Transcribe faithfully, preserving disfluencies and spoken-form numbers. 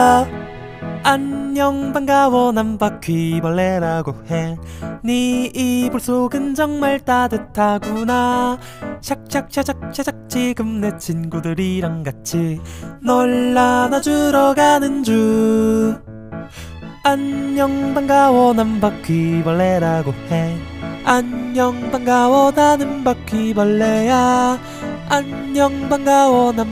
안녕 반가워 난 바퀴벌레라고 해. 네 이불 속은 정말 따뜻하구나. 샥샥샤샥샤샥 지금 내 친구들이랑 같이 널 안아주러 가는 중. 안녕 반가워 난 바퀴벌레라고 해. 안녕 반가워 나는 바퀴벌레야. 안녕 반가워 난